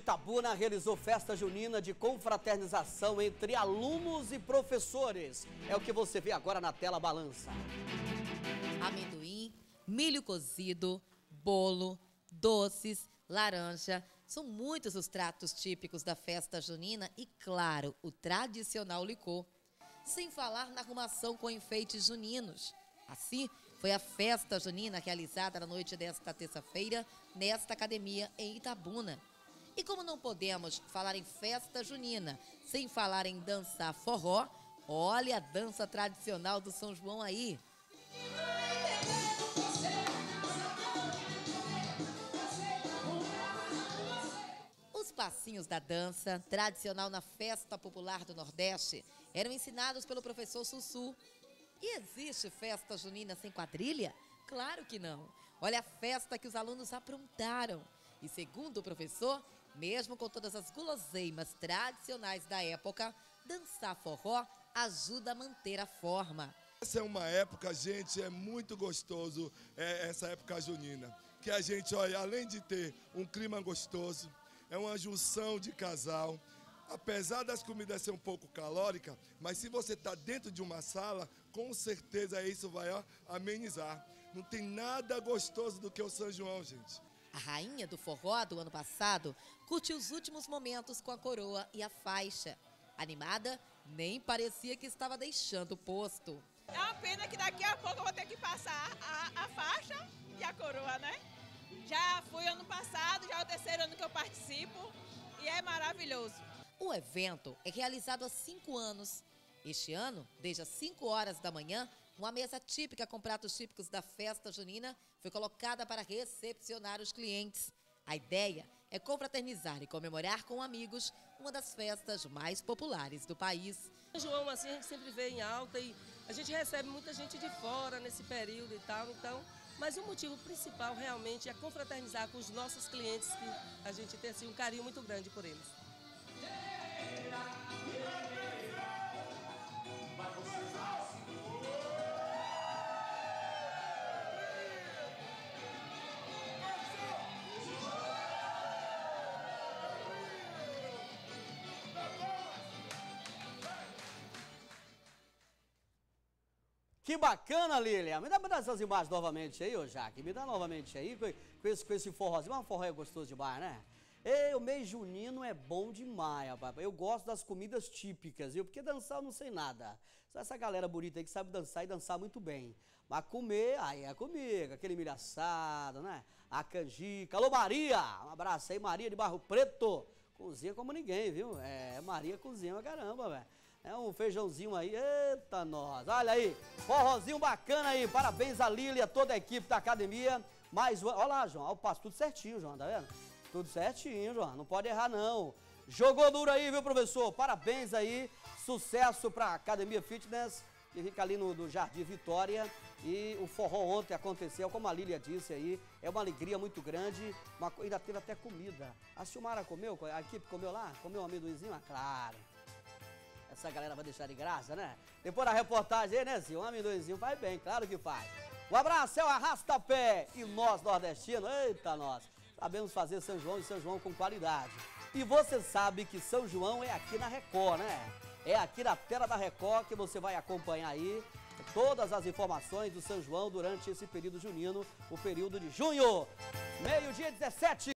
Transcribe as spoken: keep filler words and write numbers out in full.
Itabuna realizou festa junina de confraternização entre alunos e professores. É o que você vê agora na tela balança. Amendoim, milho cozido, bolo, doces, laranja. São muitos os pratos típicos da festa junina e, claro, o tradicional licor. Sem falar na arrumação com enfeites juninos. Assim, foi a festa junina realizada na noite desta terça-feira, nesta academia em Itabuna. E como não podemos falar em festa junina sem falar em dançar forró, olha a dança tradicional do São João aí. Os passinhos da dança, tradicional na festa popular do Nordeste, eram ensinados pelo professor Sussu. E existe festa junina sem quadrilha? Claro que não. Olha a festa que os alunos aprontaram. E segundo o professor, mesmo com todas as guloseimas tradicionais da época, dançar forró ajuda a manter a forma. Essa é uma época, gente, é muito gostoso, é, essa época junina. Que a gente, olha, além de ter um clima gostoso, é uma junção de casal. Apesar das comidas ser um pouco calóricas, mas se você está dentro de uma sala, com certeza isso vai ó, amenizar. Não tem nada gostoso do que o São João, gente. A rainha do forró do ano passado curtiu os últimos momentos com a coroa e a faixa. Animada, nem parecia que estava deixando o posto. É uma pena que daqui a pouco eu vou ter que passar a, a faixa e a coroa, né? Já fui ano passado, já é o terceiro ano que eu participo e é maravilhoso. O evento é realizado há cinco anos. Este ano, desde as cinco horas da manhã, uma mesa típica com pratos típicos da festa junina foi colocada para recepcionar os clientes. A ideia é confraternizar e comemorar com amigos uma das festas mais populares do país. São João, assim, a gente sempre vê em alta e a gente recebe muita gente de fora nesse período e tal, então... Mas o motivo principal realmente é confraternizar com os nossos clientes, que a gente tem assim, um carinho muito grande por eles. Que bacana, Lilian. Me dá, me dá essas imagens novamente aí, ô Jaque. Me dá novamente aí, com, com, esse, com esse forrozinho. Mas um forró é gostoso demais, né? Ei, o mês junino é bom demais, rapaz. Eu gosto das comidas típicas, viu? Porque dançar eu não sei nada. Só essa galera bonita aí que sabe dançar e dançar muito bem. Mas comer, aí é comigo. Aquele milho assado, né? A canjica. Alô, Maria! Um abraço aí, Maria de Barro Preto. Cozinha como ninguém, viu? É, Maria cozinha pra caramba, velho. É um feijãozinho aí, eita nós. Olha aí, forrozinho bacana aí. Parabéns a Lília, a toda a equipe da academia. Mais uma, olha lá, João, eu passo tudo certinho, João, tá vendo? Tudo certinho, João, não pode errar não. Jogou duro aí, viu, professor? Parabéns aí, sucesso pra Academia Fitness, que fica ali no, no Jardim Vitória. E o forró ontem aconteceu, como a Lília disse aí, é uma alegria muito grande. Uma, ainda teve até comida. A Silmara comeu, a equipe comeu lá? Comeu um amendoinzinho? Ah, claro. Essa galera vai deixar de graça, né? Depois da reportagem aí, né, Sil? Um amendoinzinho faz bem, claro que faz. Um abraço, é o Arrasta-Pé. E nós, nordestinos, eita nós, sabemos fazer São João e São João com qualidade. E você sabe que São João é aqui na Record, né? É aqui na tela da Record que você vai acompanhar aí todas as informações do São João durante esse período junino, o período de junho. Meio-dia dezessete.